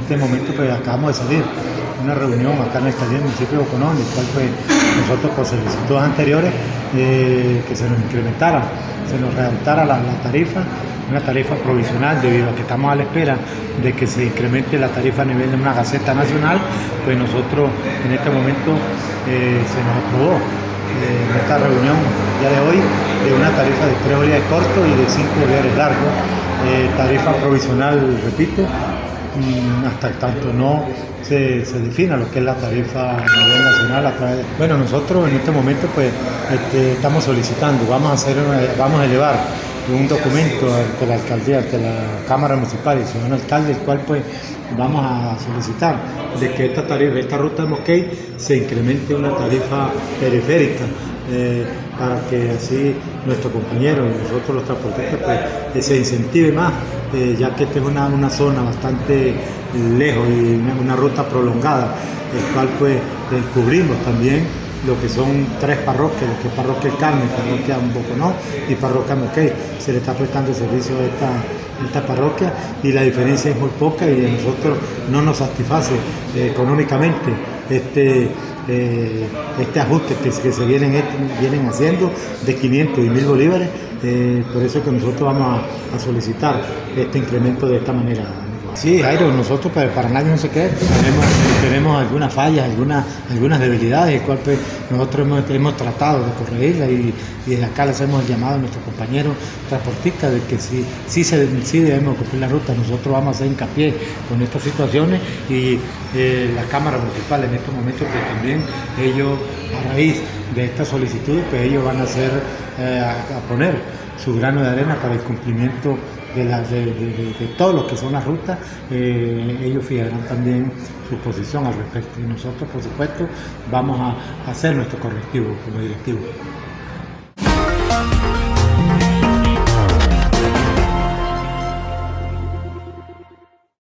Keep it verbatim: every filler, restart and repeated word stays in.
este momento pues acabamos de salir de una reunión acá en la alcaldía del municipio de Boconó, en el cual pues nosotros por solicitudes anteriores eh, que se nos incrementara, se nos readaptara la, la tarifa, una tarifa provisional, debido a que estamos a la espera de que se incremente la tarifa a nivel de una gaceta nacional. Pues nosotros en este momento eh, se nos aprobó eh, en esta reunión el día de hoy de una tarifa de tres bolívares cortos y de cinco bolívares largos, eh, tarifa provisional, repito, hasta tanto no se, se defina lo que es la tarifa a nivel nacional a través de... Bueno, nosotros en este momento pues este, estamos solicitando, vamos a hacer una, vamos a elevar un documento ante la alcaldía, ante la Cámara Municipal y el ciudadano alcalde, el cual pues vamos a solicitar de que esta tarifa, esta ruta de Mosquey se incremente una tarifa periférica, eh, para que así nuestros compañeros y nosotros los transportistas pues se incentive más, eh, ya que esta es una, una zona bastante lejos y una, una ruta prolongada, el cual pues descubrimos también lo que son tres parroquias, lo que es Parroquia El Carmen, Parroquia Boconó y Parroquia Mosquey. Se le está prestando servicio a esta, a esta parroquia y la diferencia es muy poca y a nosotros no nos satisface eh, económicamente este, eh, este ajuste que, que se vienen, vienen haciendo de quinientos y mil bolívares. Eh, por eso que nosotros vamos a, a solicitar este incremento de esta manera. Sí, Jairo, nosotros para, para nadie no se quede, tenemos, tenemos algunas fallas, algunas, algunas debilidades, el cual pues, nosotros hemos, hemos tratado de corregirlas y, y desde acá les hemos llamado a nuestros compañeros transportistas de que sí, sí, se, sí debemos cumplir la ruta. Nosotros vamos a hacer hincapié con estas situaciones y eh, la Cámara Municipal en estos momentos que también ellos, a raíz de esta solicitud, pues ellos van a hacer, eh, a, a poner su grano de arena para el cumplimiento de, la, de, de, de, de todo lo que son las rutas. Eh, ellos fijarán también su posición al respecto y nosotros por supuesto vamos a hacer nuestro correctivo como directivo.